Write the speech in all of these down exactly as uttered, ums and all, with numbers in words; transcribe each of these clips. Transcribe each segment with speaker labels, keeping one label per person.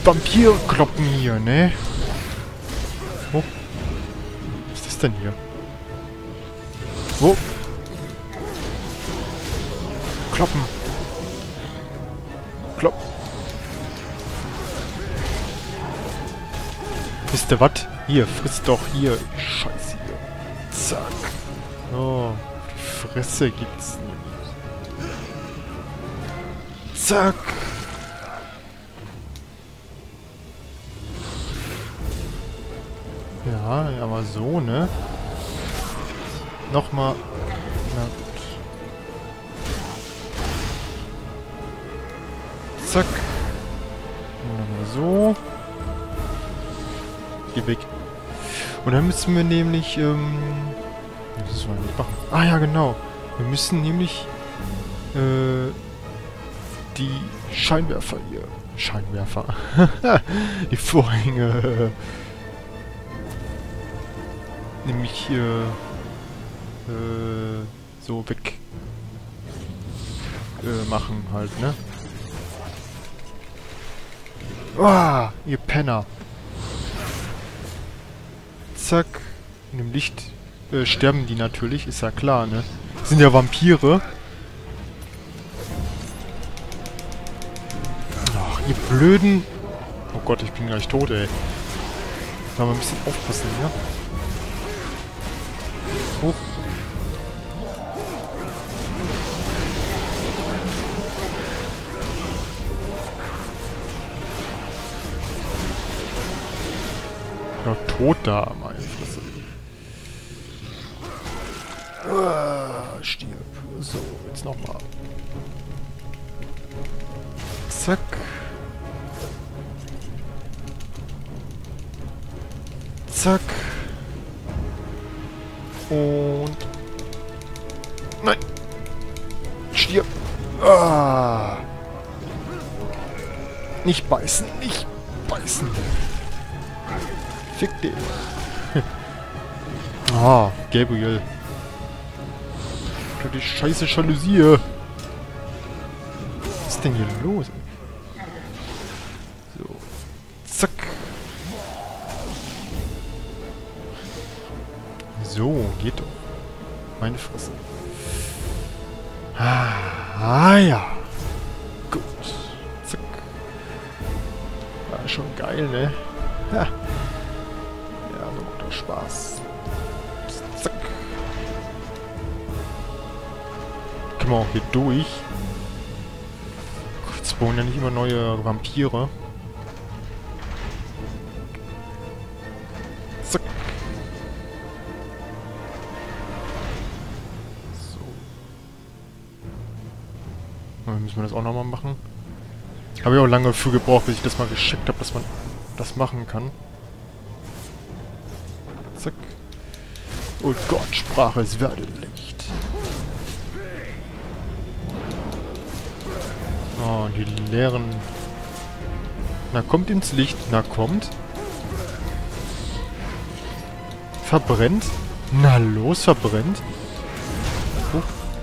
Speaker 1: Vampirkloppen hier, ne? Oh. Was ist das denn hier? Wo? Kloppen. Klopp. Wisst ihr was? Hier, frisst doch hier. Scheiße hier. Zack. Oh, die Fresse gibt's nicht. Zack. Ja, aber so, ne? Nochmal. Na gut. Zack. Nochmal so. Geh weg. Und dann müssen wir nämlich, ähm... was sollen wir nicht machen? Ah ja, genau. Wir müssen nämlich, äh... die Scheinwerfer hier... Scheinwerfer. Die Vorhänge... nämlich hier... Äh... so weg... Äh, machen halt, ne? Ah, ihr Penner. Zack. In dem Licht äh, sterben die natürlich, ist ja klar, ne? Sind ja Vampire. Ach, ihr blöden... Oh Gott, ich bin gleich tot, ey. Da mal ein bisschen aufpassen, ja? Hoch. Ja, tot da, meine Fresse. Ah, stirb. So, jetzt nochmal. Zack. Zack. Und... Nein! Stirb! Ah. Nicht beißen, nicht beißen! Fick dich! Ah, Gabriel. Die scheiße Jalousie! Was ist denn hier los? So. Zack! So, geht doch. Meine Fresse. Ah, ah ja. Gut. Zack. War schon geil, ne? Ha. Ja, so macht doch Spaß. Zack. Können wir auch hier durch. Jetzt spawnen ja nicht immer neue Vampire. Zack. Dann müssen wir das auch nochmal machen. Habe ich auch lange für gebraucht, bis ich das mal gescheckt habe, dass man das machen kann. Zack. Oh Gott, Sprache, es werde Licht. Oh, die leeren... Na, kommt ins Licht. Na, kommt. Verbrennt. Na los, verbrennt. Oh.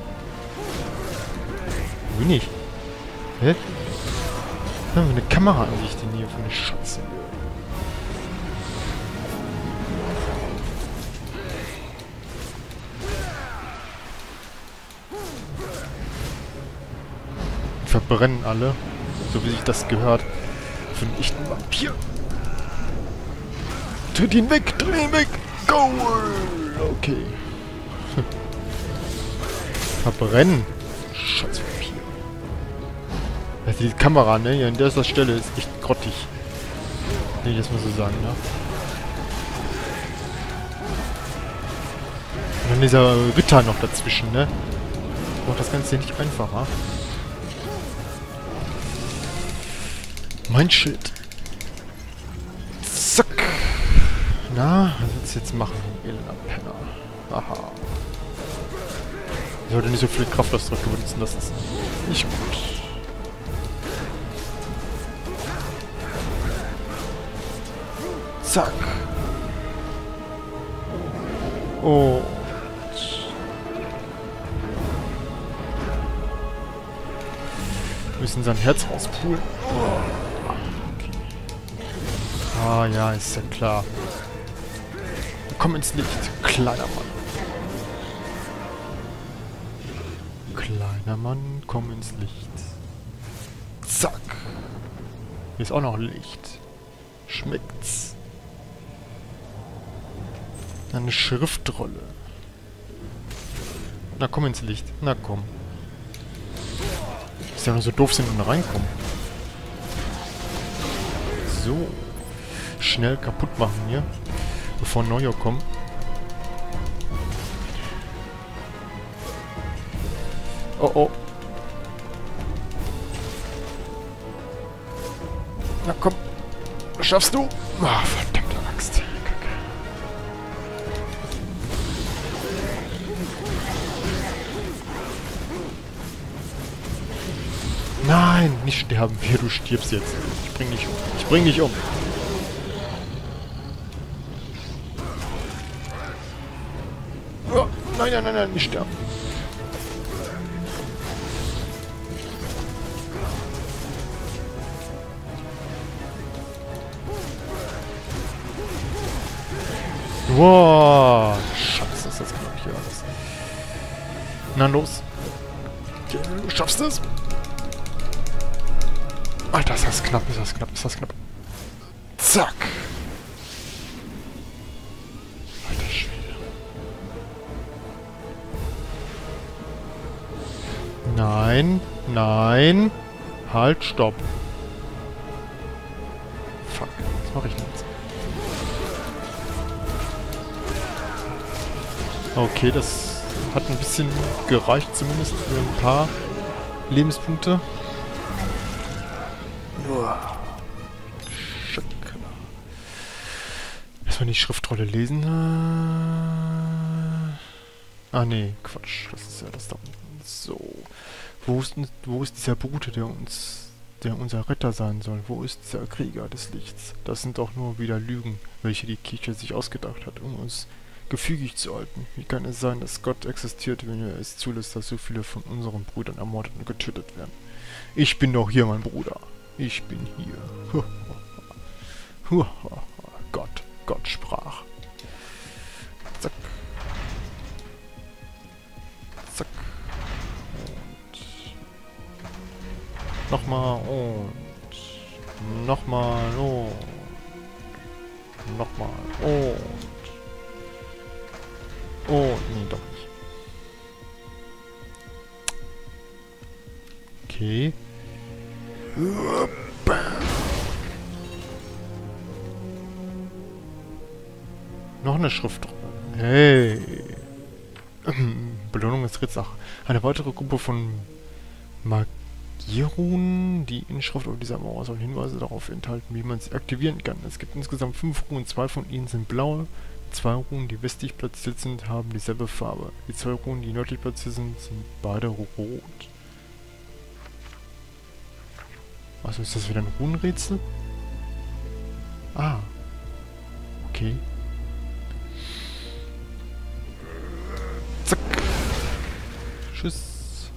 Speaker 1: Wie nicht? Hä? Was haben wir eine Kameraansicht denn hier für eine Scheiße? Verbrennen alle, so wie sich das gehört, für einen echten Vampir. Tritt ihn weg, dreh ihn weg, go! Okay. Verbrennen. Scheiß Vampir. Also die Kamera, ne, hier an dieser Stelle ist echt grottig. Will ich das mal so sagen, ne? Und dann dieser Ritter noch dazwischen, ne? Macht das Ganze nicht einfacher. Mein Schild. Zack. Na, was willst du jetzt machen, elender Penner? Aha. Ich sollte nicht so viel Kraftausdruck benutzen, das ist nicht gut. Zack. Oh. Wir müssen sein Herz rauspulen. Oh. Okay. Ah ja, ist ja klar. Komm ins Licht, kleiner Mann. Kleiner Mann, komm ins Licht. Zack. Hier ist auch noch Licht. Schmeckt's. Eine Schriftrolle. Na komm ins Licht. Na komm. Ist ja nur so doof, sind und reinkommen. So. Schnell kaputt machen hier. Bevor neue kommen. Oh oh. Na komm. Schaffst du? Ah, verdammte Axt. Kacke. Nein, nicht sterben. Hier, du stirbst jetzt. Ich bring dich um. Ich bring dich um. Oh, nein, nein, nein, nein, nicht sterben. Wow, Scheiße, ist das knapp hier alles. Na los. Du schaffst es. Alter, ist das knapp, ist das knapp, ist das knapp. Zack. Alter Schwede. Nein, nein. Halt, stopp. Fuck, was mache ich denn jetzt? Okay, das hat ein bisschen gereicht, zumindest für ein paar Lebenspunkte. Erstmal die Schriftrolle lesen. Ah, nee, Quatsch. Das ist ja das da unten. So. Wo ist, wo ist dieser Bruder, der uns, der unser Retter sein soll? Wo ist dieser Krieger des Lichts? Das sind doch nur wieder Lügen, welche die Kirche sich ausgedacht hat, um uns gefügig zu halten. Wie kann es sein, dass Gott existiert, wenn er es zulässt, dass so viele von unseren Brüdern ermordet und getötet werden? Ich bin doch hier, mein Bruder. Ich bin hier. Gott, Gott sprach. Zack. Zack. Und nochmal und nochmal und nochmal und oh, nee, doch nicht. Okay. Noch eine Schriftrolle. Hey. Belohnung ist Ritzach. Eine weitere Gruppe von Magierrunen. Die Inschrift auf dieser Mauer soll Hinweise darauf enthalten, wie man sie aktivieren kann. Es gibt insgesamt fünf Runen. Zwei von ihnen sind blau. Zwei Runen, die westlich platziert sind, haben dieselbe Farbe. Die zwei Runen, die nördlich platziert sind, sind beide rot. Also ist das wieder ein Runenrätsel? Ah. Okay. Zack. Tschüss.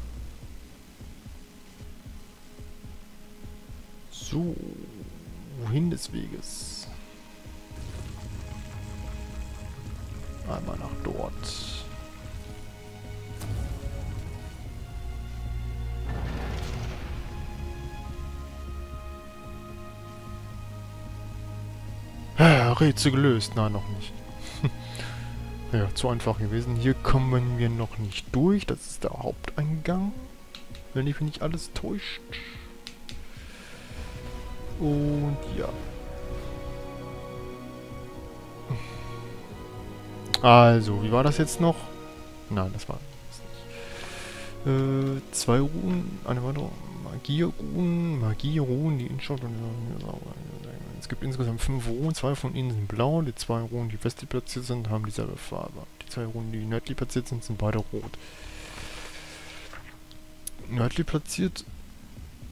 Speaker 1: So. Wohin des Weges? Einmal nach dort. Ah, Rätsel gelöst. Nein, noch nicht. Ja, zu einfach gewesen. Hier kommen wir noch nicht durch. Das ist der Haupteingang. Wenn mich nicht alles täuscht. Und ja. Also, wie war das jetzt noch? Nein, das war das nicht. Äh, zwei Runen, eine weitere Magierrunen, Magierrunen, die Inschrift. Es gibt insgesamt fünf Runen, zwei von ihnen sind blau, die zwei Runen, die westlich platziert sind, haben dieselbe Farbe. Die zwei Runen, die nördlich platziert sind, sind beide rot. Nördlich platziert